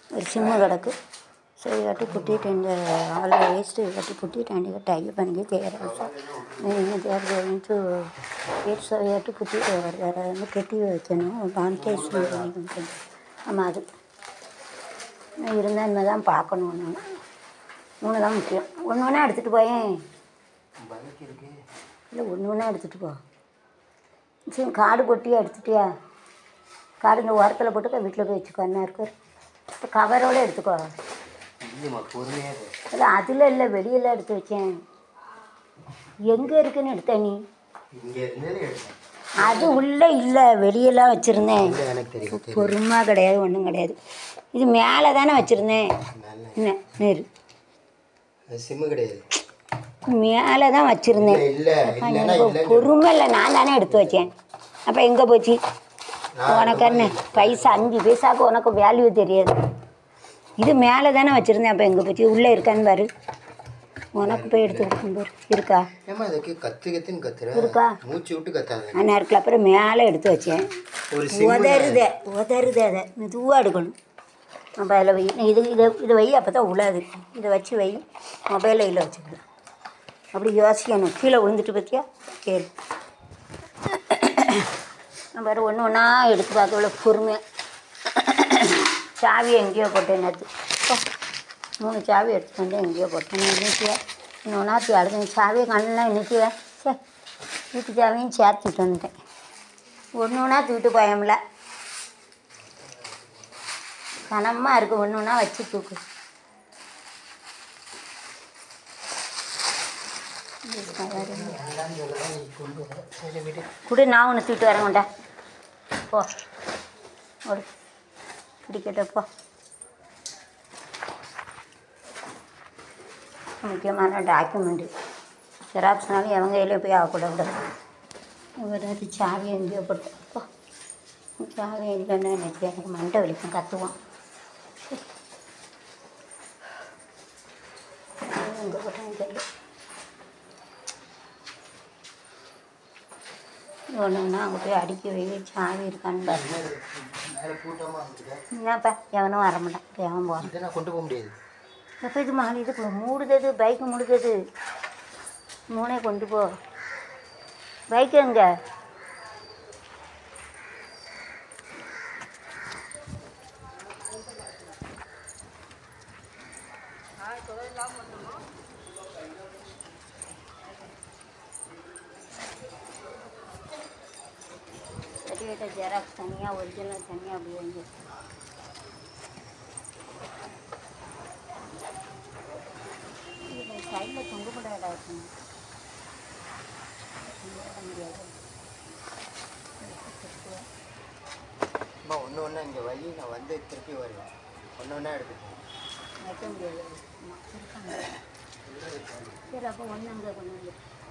ஒரு சிம்மு கிடக்கு சரி கட்டி புட்டிட்டு இந்த ஆளை வேஸ்ட்டு கட்டி புட்டிட்டு அன்றைக்கி டைப் பண்ணி தேர்றா இன்னும் தேர்ந்து வேஸ்ட்டு புட்டிட்டு வேறு வந்து கெட்டி வைக்கணும் மானிட்டேஷன் பண்ணிக்கணும். ஆமாம் அது இருந்தால் இனிமேல் தான் பார்க்கணும். ஒன்று தான் முக்கியம். ஒன்று ஒன்றா எடுத்துகிட்டு போயேன் இல்லை ஒன்று ஒன்றா எடுத்துகிட்டு போ. சரி கார்டு போட்டியா எடுத்துட்டியா? கார்டு இந்த ஓரத்தில் போட்டுக்க வீட்டில் போய் வச்சுக்கோ. என்ன இருக்கு இப்போ கவரோடு எடுத்துக்கோ. இல்லை அதில் இல்லை வெளியெல்லாம் எடுத்து வச்சேன். எங்கே இருக்குன்னு எடுத்த நீ? அது உள்ளே இல்லை வெளியெல்லாம் வச்சுருந்தேன். பொறுமா கிடையாது ஒன்றும் கிடையாது. இது மேலே தானே வச்சுருந்தேன். என்ன நேரு சிம்மு கிடையாது மேலே தான் வச்சுருந்தேன். பொறுமை இல்லை நான் தானே எடுத்து வச்சேன். அப்போ எங்கே போச்சு உனக்கு? என்ன பைசா 5 பைசாவுக்கு உனக்கு வேல்யூ தெரியாது. இது மேலே தானே வச்சுருந்தேன். அப்போ எங்கே போச்சு? உள்ளே இருக்கான்னு பாரு. உனக்கு போய் எடுத்து கொடுக்கும் பாரு. இருக்கா இருக்கா? ஆனால் இருக்குல்ல. அப்புறம் மேலே எடுத்து வச்சேன். உதறுதே அதை மெதுவாக எடுக்கணும். மொபைலில் வை. இதை வை அப்போ தான் உள்ளாது. இதை வச்சு வை. மொபைலில் வச்சுக்கணும். அப்படி யோசிக்கணும். கீழே விழுந்துட்டு பார்த்தியா? கேளு. நம்ம வேறு ஒன்று ஒன்றா எடுத்து பார்க்க இவ்வளோ பொறுமையாக. சாவியை எங்கேயோ போட்டேன் நேற்று. 3 சாவி எடுத்துட்டு வந்து எங்கேயோ போட்டேன். இன்னைக்கு இன்னும் ஒன்றாத்தி அடுத்த சாவியை கண்ணெலாம் இன்றைக்கி சரி வீட்டு சாவியும் சேர்த்துட்டு வந்துட்டேன். ஒன்று ஒன்றா தூக்கிட்டு போயமில்ல. கனமாக இருக்குது. ஒன்று ஒன்றா வச்சு தூக்கு. கூட நான் ஒன்று தூக்கிட்டு வரேன்டா. போ ஒரு பிடிக்கட்டப்போ. முக்கியமான டாக்குமெண்ட்டு ஜெராக்ஸ்னாலும் எவங்க கையிலே போய் ஆகக்கூடாது. இவராது சாவி எங்கேயோ போட்டப்போ சாவி இல்லைன்னு நினைச்சு எனக்கு மண்டை வலிக்கும். கற்றுவான். எங்கே போட்டேன்னு தெரியல. ஒன்று ஒன்றா அங்கே போய் அடிக்க வை. சாவி இருக்கான்னு பாருங்க. என்னப்பா எவனும் வரமாட்டான். எவன் போகிறான் கொண்டு போக முடியாது. எப்போ இது மாறி இது மூடுதது. பைக்கு மூடுதது. 3 கொண்டு போ. பைக்கு எங்கே? சர்டிஃபிகேட் ஜெராக்ஸ் தனியாக ஒரிஜினல் தனியாக அப்படி வந்து சைடில் தொங்க கூடாதா இருக்கணும். முடியாது. ஒன்று ஒன்றா இங்கே வழி நான் வந்து திருப்பி வருவேன். ஒன்று ஒன்றா எடுத்துட்டேன். வைக்க முடியாது. சரி அப்போ ஒன்று அங்கே கொண்டு வந்து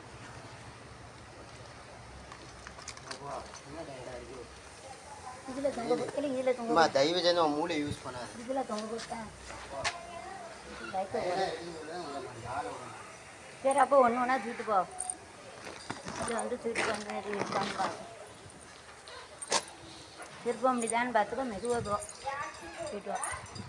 இதில் தொங்க போட்டு இதில் தொங்க தயவு செஞ்சு அவன் மூளை யூஸ் பண்ணாது. இதில் தொங்க போட்டேன். சரி அப்போ ஒன்று ஒன்றா தூக்கிட்டு போ. இதில் வந்து தூக்கிட்டு வந்து இருக்கான்னு பார்த்து திருப்ப முடியுதான்னு பார்த்துக்கோ. மெதுவாக போ. தூக்கிட்டு வா.